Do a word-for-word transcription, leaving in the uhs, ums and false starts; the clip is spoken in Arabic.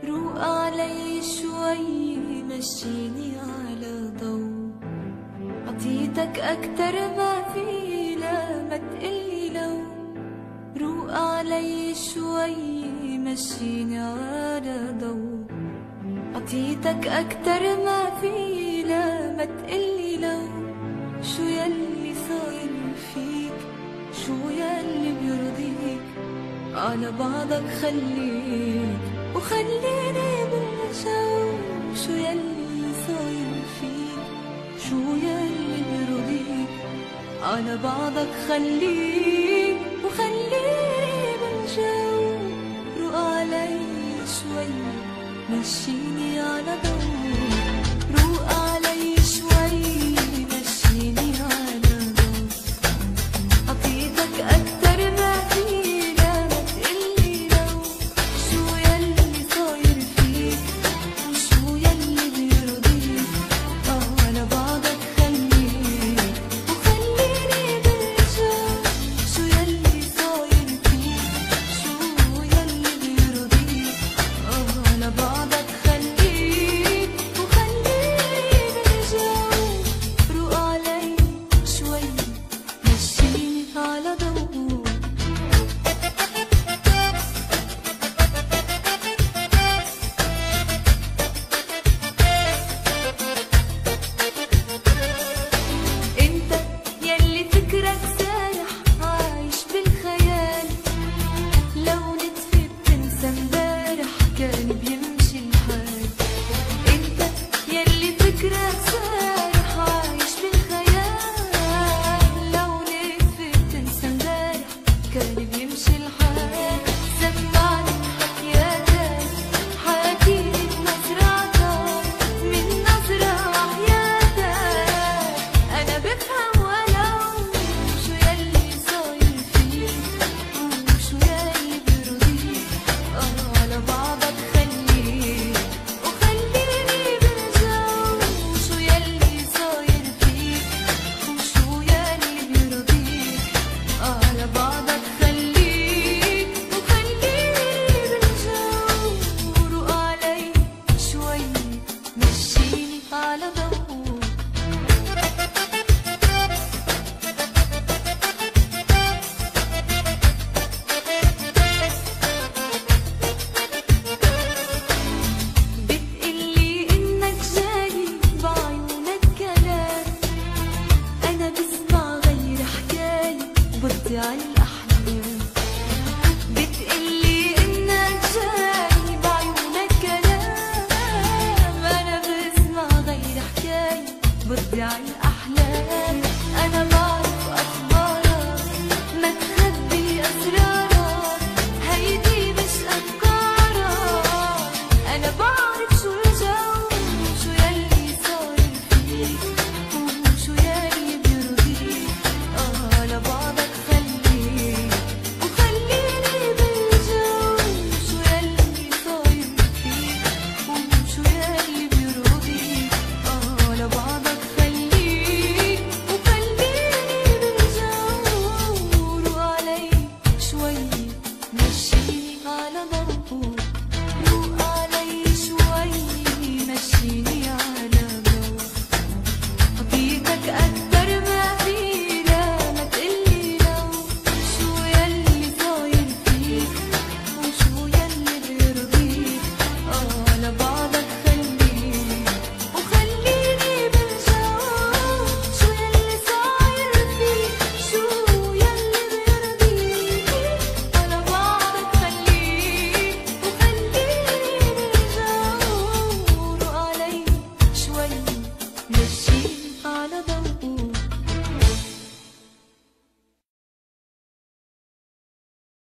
روق علي شوي مشيني على ضو، عطيتك أكتر ما في لا ما تقلي لو. روق علي شوي مشيني على ضو، عطيتك أكتر ما في لا ما تقلي لو. شو يلي صاير فيك، شو يلي بيرضيك، على بعضك خليك وخليني بالجو. شو يلي صاير فيك، شو يلي بيرضيك، على بعضك خليك وخليني بالجو. روق علي شوي مشيني على ضو، روق علي شوي مشيني على ضو، عطيتك أكتر ما في لا ما تقلي لو. شو يلي صاير فيك، وشو يلي بيرضيك، آه على بعضك خليك وخليني بالجو. شو يلي صاير فيك، شو يلي بيرضيك، آه على بعضك خليك وخليني بالجو. روق علي شوي مشيني على ضو. انت يلي فكرك سايح عايش بالخيال، لو نتفي بتنسى امبارح كان بيمشي